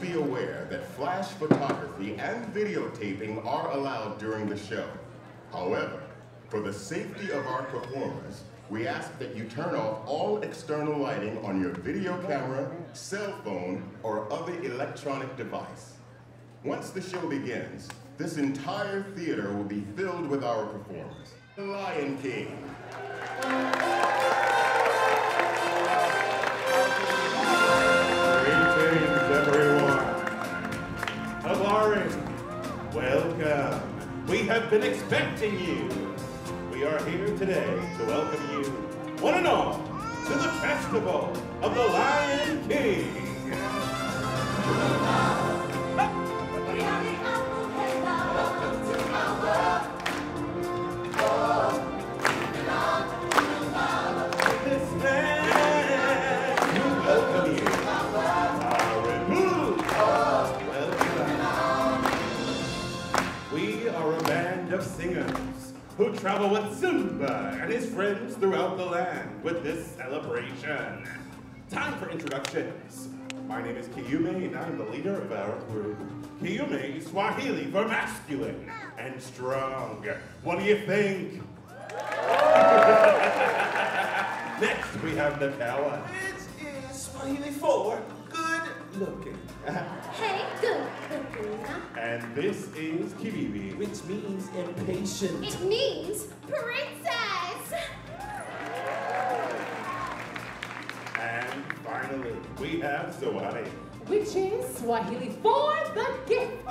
be aware that flash photography and videotaping are allowed during the show. However, for the safety of our performers, we ask that you turn off all external lighting on your video camera, cell phone, or other electronic device. Once the show begins, this entire theater will be filled with our performers. The Lion King. Greetings, everyone. Habari, welcome. We have been expecting you. We are here today to welcome you, one and all, to the Festival of the Lion King. Who travel with Simba and his friends throughout the land with this celebration. Time for introductions. My name is Kiume and I'm the leader of our group. Kiume is Swahili for masculine and strong. What do you think? Next we have Natawa. It is Swahili for good looking. Hey, good looking. And this is Kibibi, Which means impatient. It means princess. and finally we have Zawadi. Which is Swahili for the gift.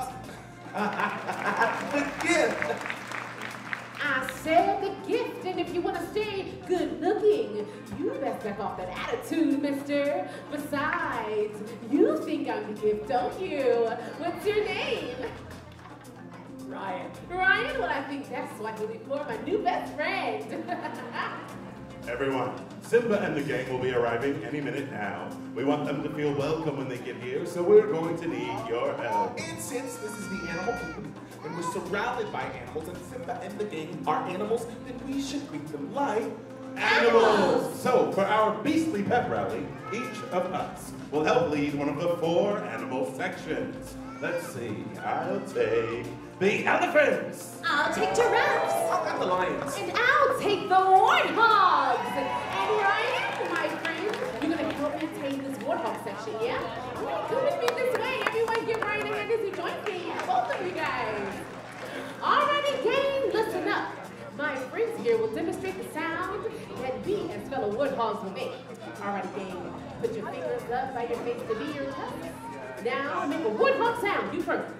The gift. I said the gift, and if you want to stay good looking, you best back off that attitude, mister. Besides, you think I'm the gift, don't you? What's your name? Ryan. Ryan? Well, I think that's Swahili for my new best friend. Everyone, Simba and the gang will be arriving any minute now. We want them to feel welcome when they get here, so we're going to need your help. And since this is the animal kingdom, and we're surrounded by animals, and Simba and the gang are animals, then we should greet them like Animals! So, for our beastly pep rally, each of us will help lead one of the 4 animal sections. Let's see, I'll take the elephants. I'll take giraffes. I'll got the lions. And I'll take the warthogs. And Ryan, my friend, you're going to help me take this warthog section, yeah? All right, come with me this way. Everyone give Ryan a hand as he joins me. Both of you guys. Alrighty, gang, listen up. My friends here will demonstrate the sound that we as fellow warthogs will make. Alrighty, gang, put your fingers up by your face to be your tusks. Now make a warthog sound. You first.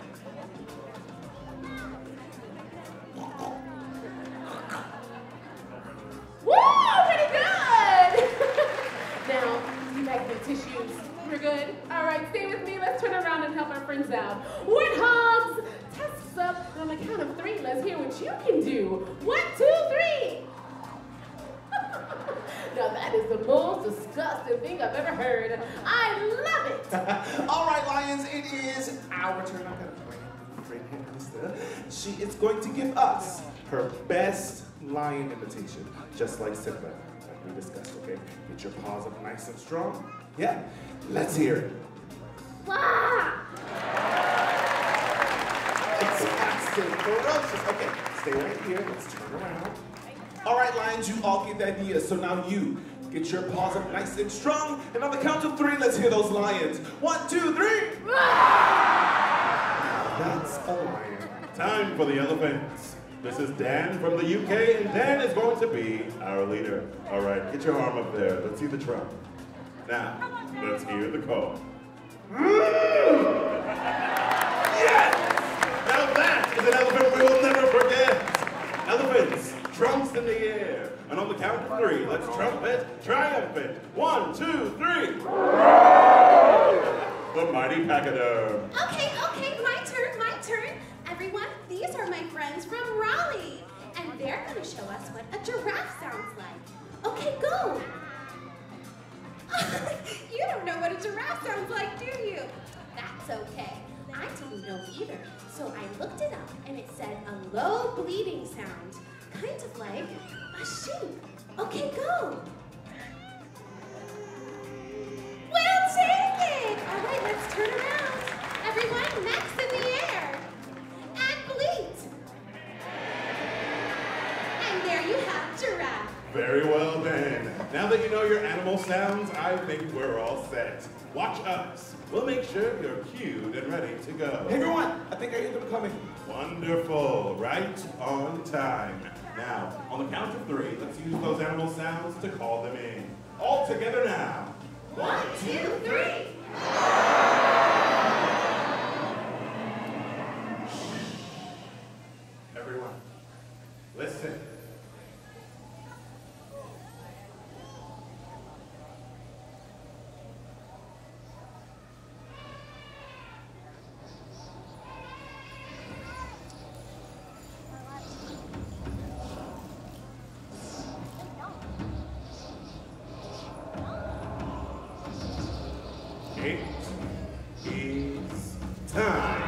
Woo! Pretty good! Now, you back your tissues. We're good? All right, stay with me. Let's turn around and help our friends out. Warthogs! Tusks up. On the count of 3, let's hear what you can do. 1, 2, 3! Now, that is the most disgusting thing I've ever heard. I love it! All right, lions, it is our turn. I'm going to bring here, mister. She is going to give us her best lion imitation, just like Simba, like we discussed, okay? Get your paws up nice and strong. Yeah, let's hear it. Wah! It's absolutely ferocious. Okay, stay right here. Let's turn around. All right, lions, you all get the idea. So now you get your paws up nice and strong. And on the count of 3, let's hear those lions. 1, 2, 3. That's a lion. Time for the elephants. This is Dan from the UK, and Dan is going to be our leader. All right, get your arm up there. Let's see the trump. Now, let's hear the call. Yes! Now that is an elephant we will never forget. Elephants, trumps in the air. And on the count of 3, let's trumpet triumphant. 1, 2, 3. The mighty pachyderm. Okay, my turn. Everyone, these are my friends from Raleigh. And they're going to show us what a giraffe sounds like. Okay, go. You don't know what a giraffe sounds like, do you? That's okay. I didn't know either. So I looked it up, and it said a low bleating sound, kind of like a sheep. Okay, go. Well taken. All right, let's turn around. that you know your animal sounds, I think we're all set. Watch us. We'll make sure you're cued and ready to go. Hey everyone, I think I hear them coming. Wonderful. Right on time. Now, on the count of 3, let's use those animal sounds to call them in. All together now. 1, 2, 3. Everyone, listen. It is time.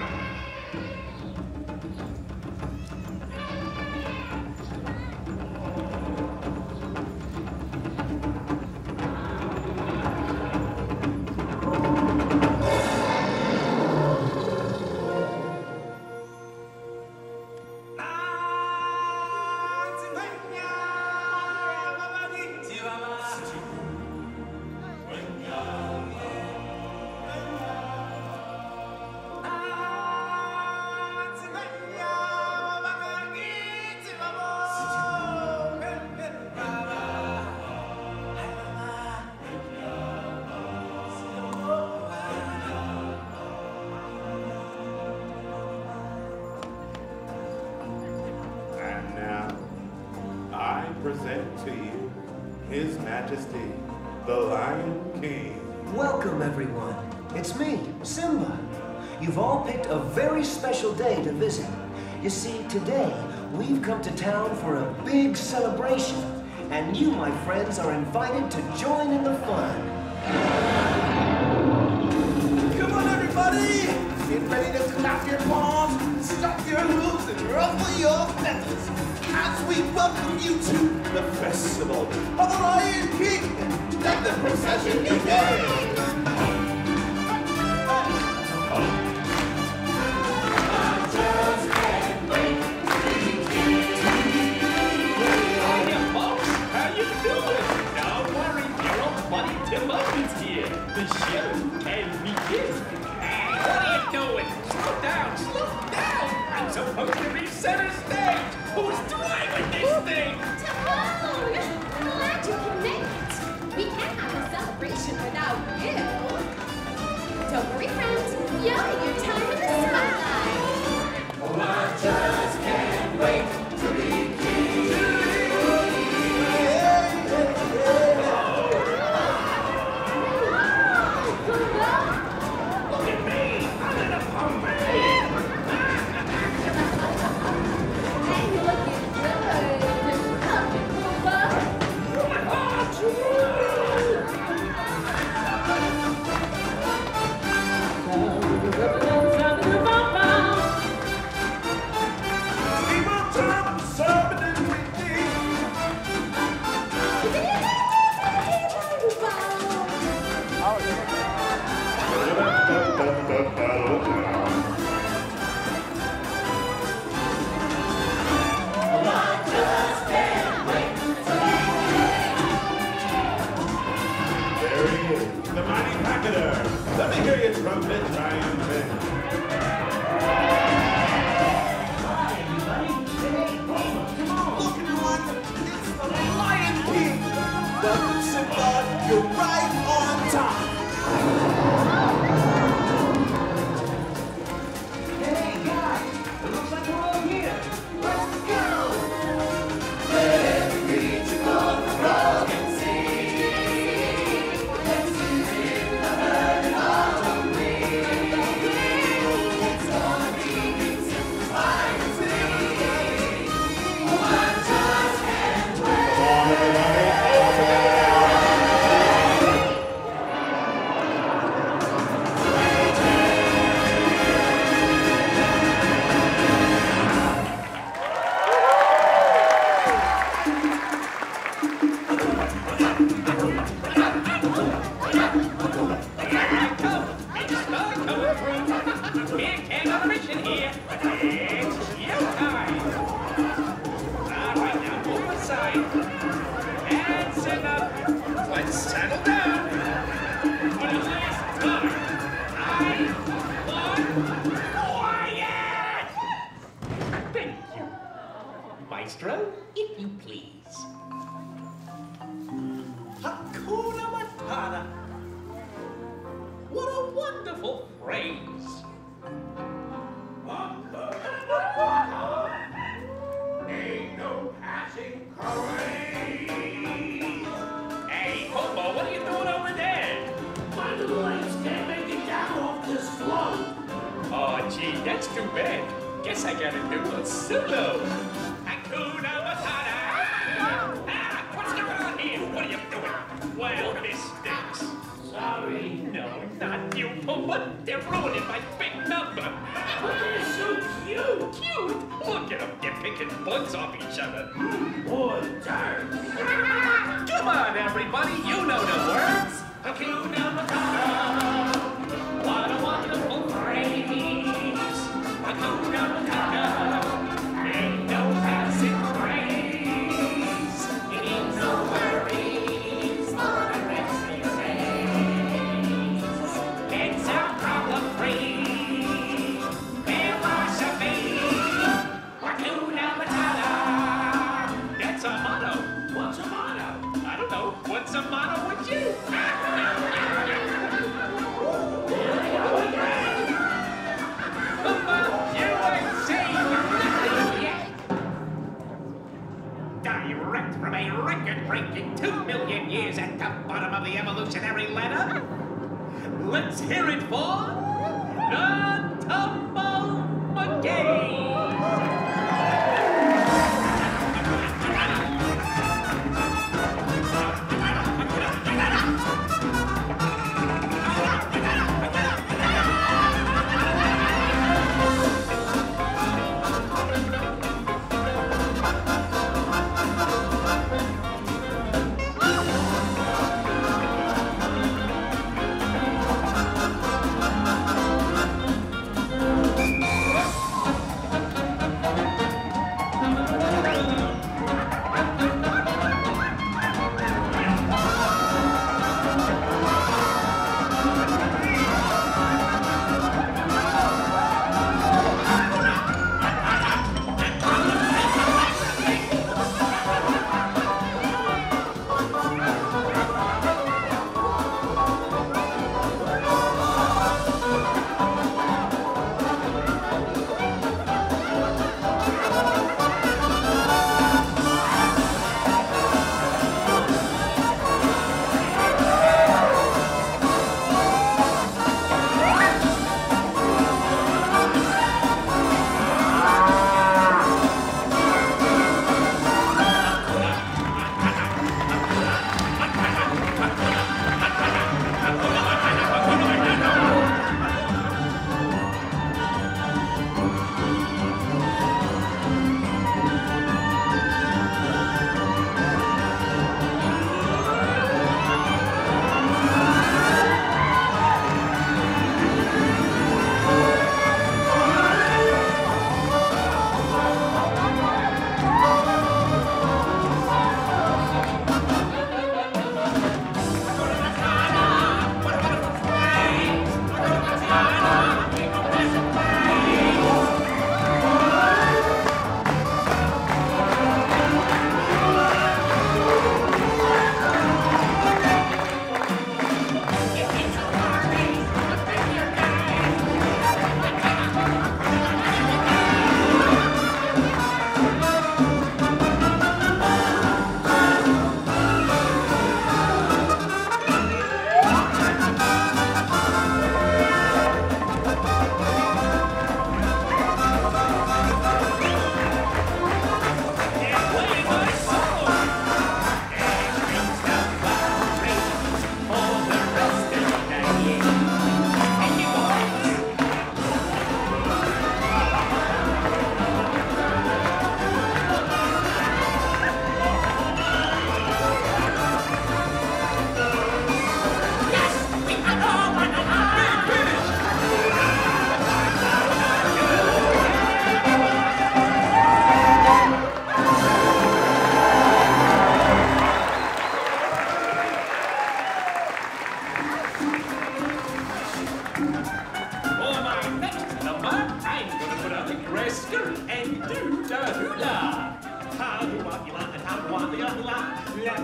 And now, I present to you His Majesty, the Lion King. Welcome, everyone. It's me, Simba. You've all picked a very special day to visit. You see, today, we've come to town for a big celebration, and you, my friends, are invited to join in the fun. Come on everybody! Get ready to clap your palms, stomp your hooves, and ruffle your feathers as we welcome you to the festival of the Lion King. Let the procession begin! TeePublic's here. The show can begin. Hey, what are you doing? Slow down, slow down. I'm supposed to be center stage. Who's driving this thing? Timon! Glad you can make it. We can't have a celebration without you. Don't worry, friends. You'll have your time in the spotlight. Oh, I just can't wait to be king. Look at me. I'm in a pumpkin. Hey, you're looking good. Pumpkin Pumbaa. My heart. There he is, the mighty pachyderm. Let me hear your trumpet triumphant. Look everyone, it's the Lion King! Welcome Simba, you're right on time! Hey, guys, it looks like we're all here. Let's go! wonderful phrase. Ain't no passing craze. Hey, Hobo, what are you doing over there? My little legs can't make it down off this float. Oh, gee, that's too bad. Guess I gotta do a solo. Hakuna Matata! Ah, what's going on here? What are you doing? Well, this stinks. Sorry. No, not you, Puma. They're ruining my big number. But they're so cute. Cute? Look at them. They're picking bugs off each other. Boy, dirt. Come on, everybody. You know the words. Hakuna Matata. What a wonderful phrase. Hakuna Matata. Ain't no passing craze. Ain't no worries for the rest of your days. It's a problem-free philosophy. Hakuna Matata. That's a motto. What's a motto? I don't know. What's a motto with you? You ain't saying nothing yet. Direct from a record-breaking 2 million years at the bottom of the evolutionary ladder. Let's hear it for the Tumble McGee.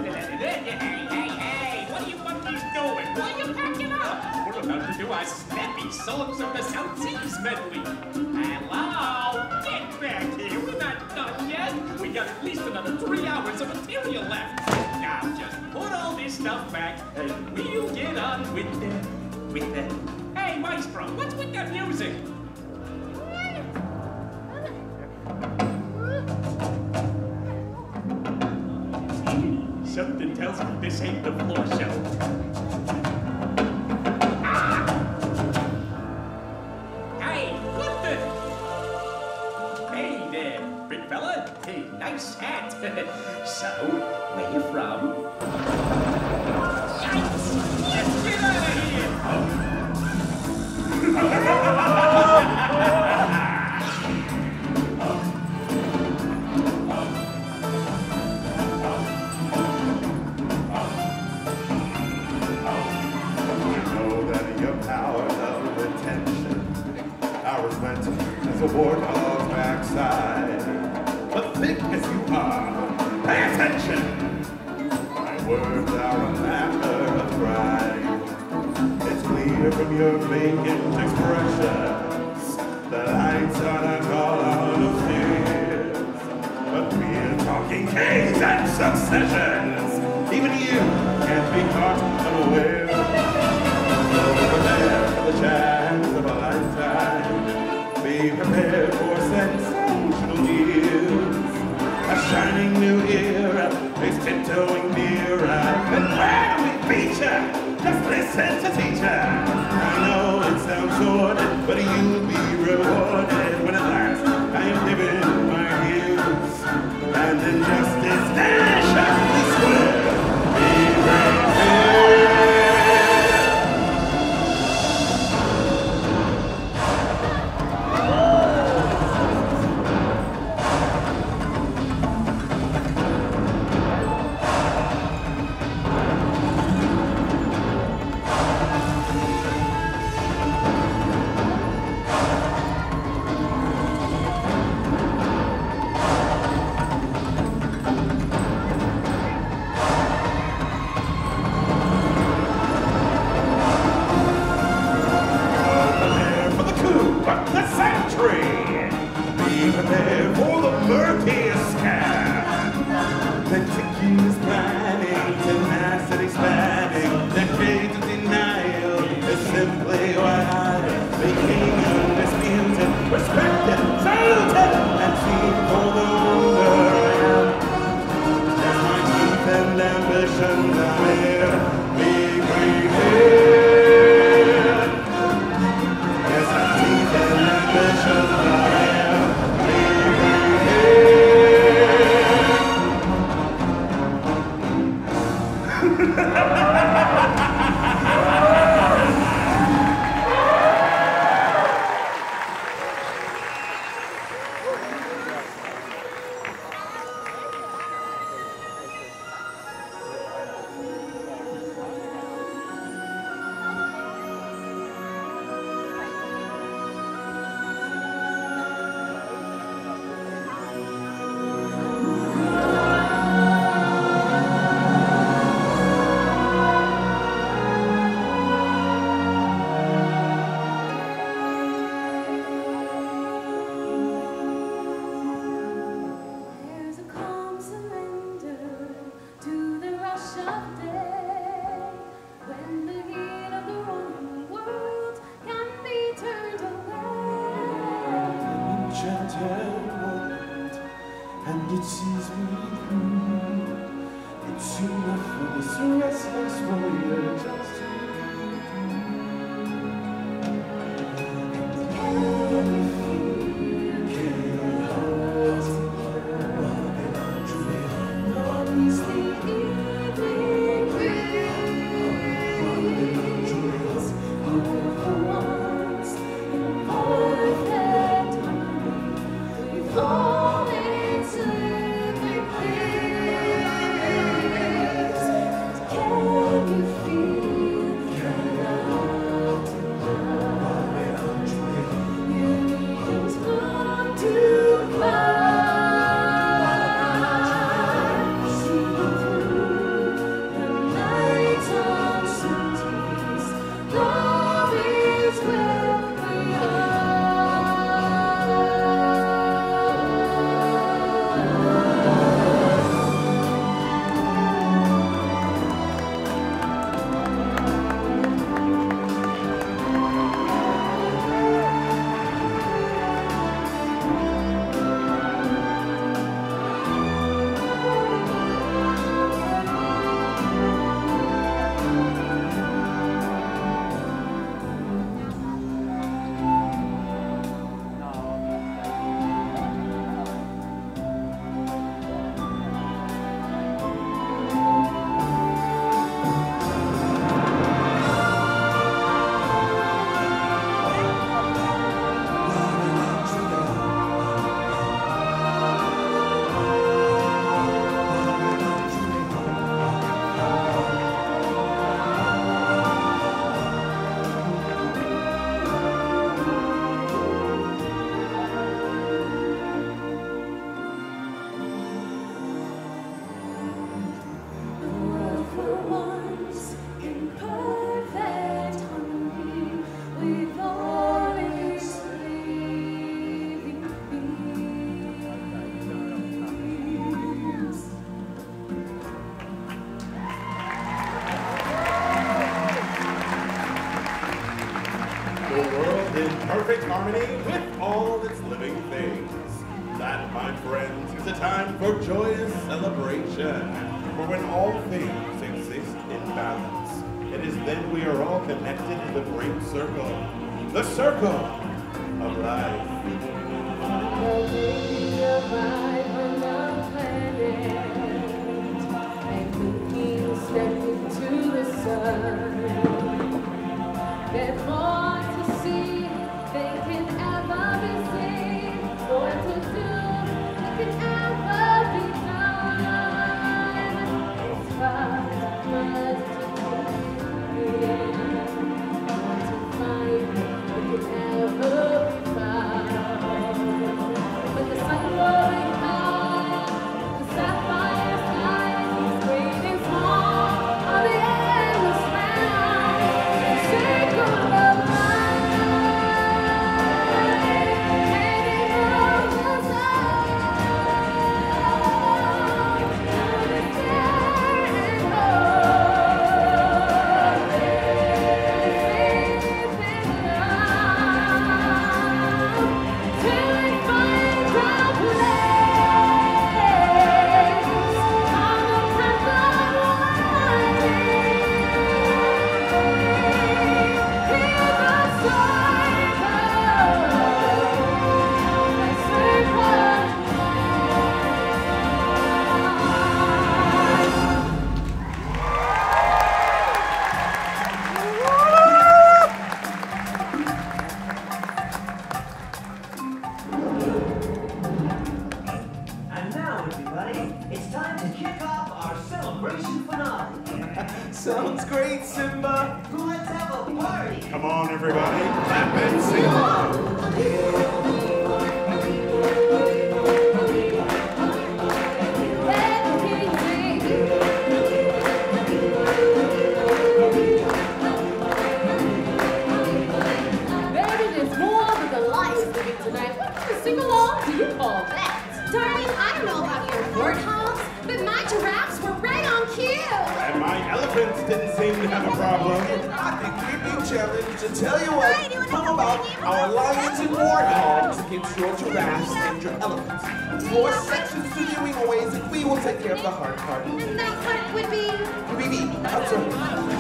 Hey, what are you monkeys doing? Why are you packing up? We're about to do a snappy happy songs of the South Seas medley. Hello? Get back here. We're not done yet. We got at least another 3 hours of material left. Now just put all this stuff back and we'll get on with it. Hey, Maestro, what's with that music? Something tells me this ain't the floor show. Hey, what the? Hey there, big fella. Hey, nice hat. So, where you from? Yikes! Let's get out of here! As a warthog's backside, but thick as you are, pay attention. My words are a matter of pride. It's clear from your vacant expressions, the lights are not all out of fears. But we're talking kings and successions. Even you can't be caught unaware. So prepare for the chance of a lifetime. Be prepared for sensational years. A shining new era is tiptoeing nearer. And where do we feature? Just listen to teacher. I know it sounds sordid, but you'll be rewarded when at last I am given my views. And injustice nationally square. Be prepared. Fall into in perfect harmony with all its living things. That, my friends, is a time for joyous celebration. For when all things exist in balance, it is then we are all connected in the great circle. The circle of life. There's more to see than can ever be seen. More to do than can ever be done. It's far much to find than can ever be found. But the sun glowing high, the sapphire sky is great and small on the endless round. Circle of life, heading over the sun. And now, everybody, it's time to kick off our celebration finale. Sounds great, Simba. Let's have a party. Come on, everybody. Clap and sing along. Baby, there's more than the lights living tonight. What kind of sing-along do you call that? Darling, I don't know about your warthogs, but my giraffes were right on cue. And my elephants didn't seem to have a problem. I think we're being challenged to tell you what. How about our lions and warthogs against your giraffes and your elephants? 4 sections to viewing ways, and we will take care of the hard part. And that part would be... Baby, I'm sorry.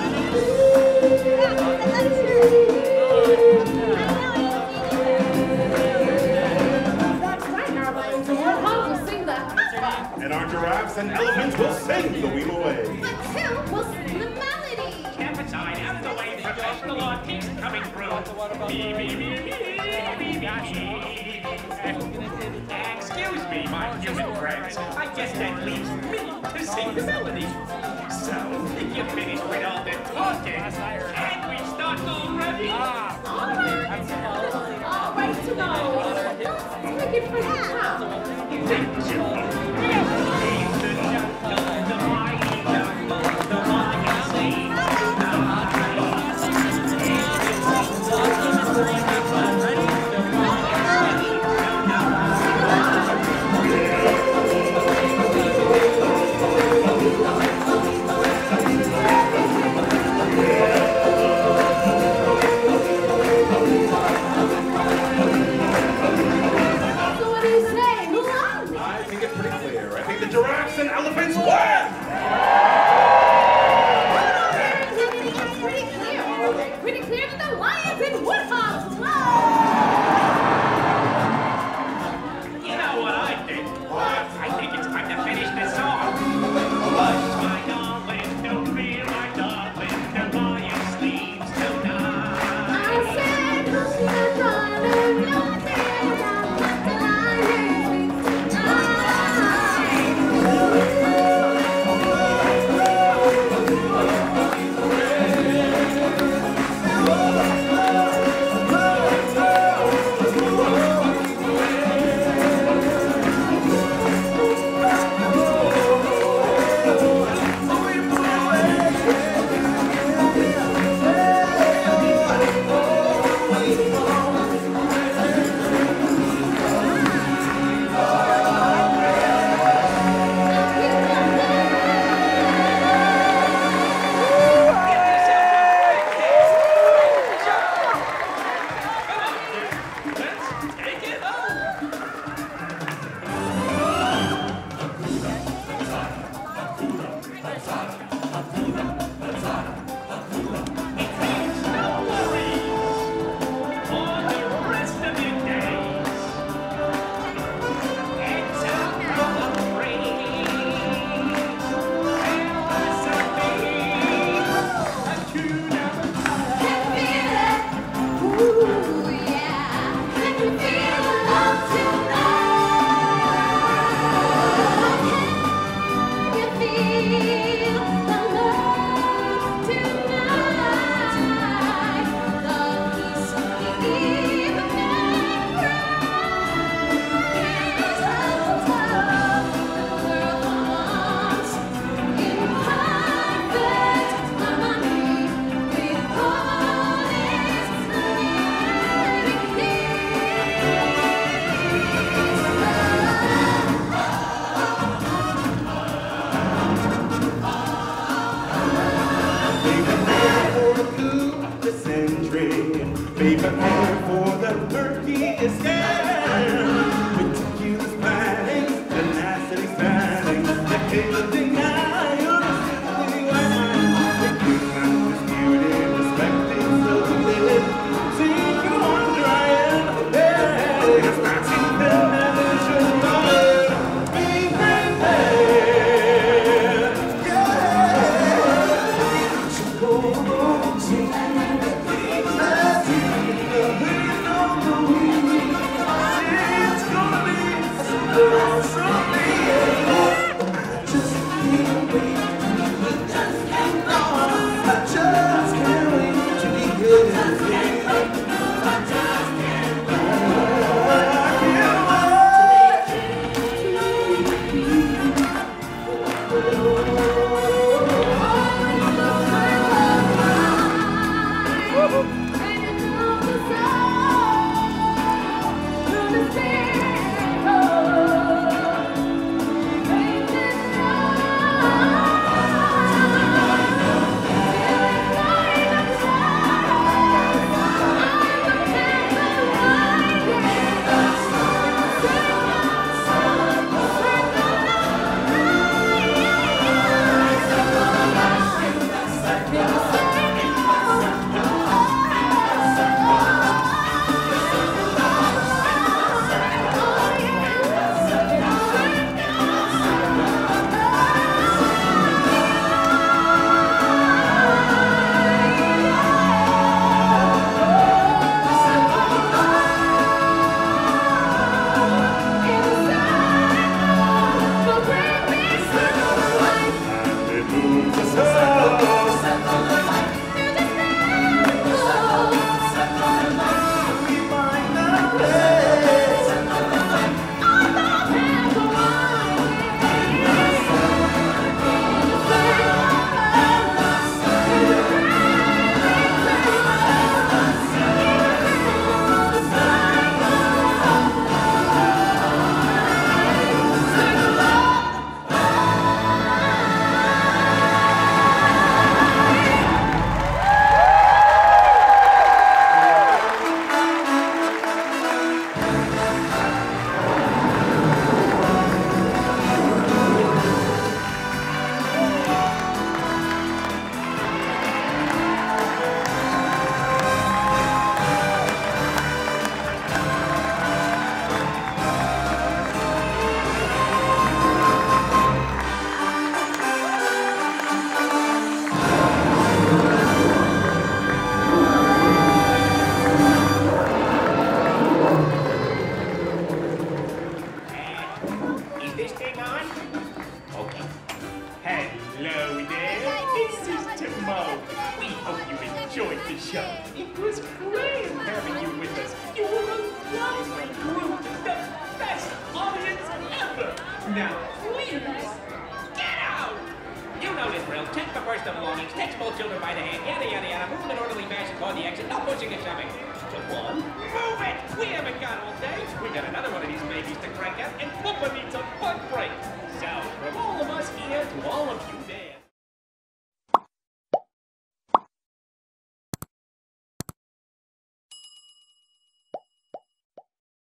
That's right, our lions and warthogs will sing the... And our giraffes and elephants will sing the weave away. But who will sing the melody? Step aside, out of the way, professional artists coming through. Me, me, me, me, me, me, me. Excuse me, my human friends. I guess that leaves me to sing the melody. So, if you're finished with all the talking, can we start already? All right to know. Let's take it from the top. Thank you. prepare for the murkiest scare. Meticulous planning, tenacity spanning, decades of denial, simply wine. The human disputed, respecting, saluted, seeing you on drying, hey, it's not seen them never should lie. Be prepared, yeah. So go, see, let's see the hurting on the wheel. It's gonna be someday. Just can't wait I just can't wait to be good. I just can't wait. enjoyed the show. It was great having you with us. You were a lovely group. The best audience ever. Now, please, get out. You know this drill. Check the first of belongings. Take small children by the hand. Yada, yada, yada. Move in an orderly fashion toward the exit. No pushing and shoving. To one. Move it. We haven't got all day.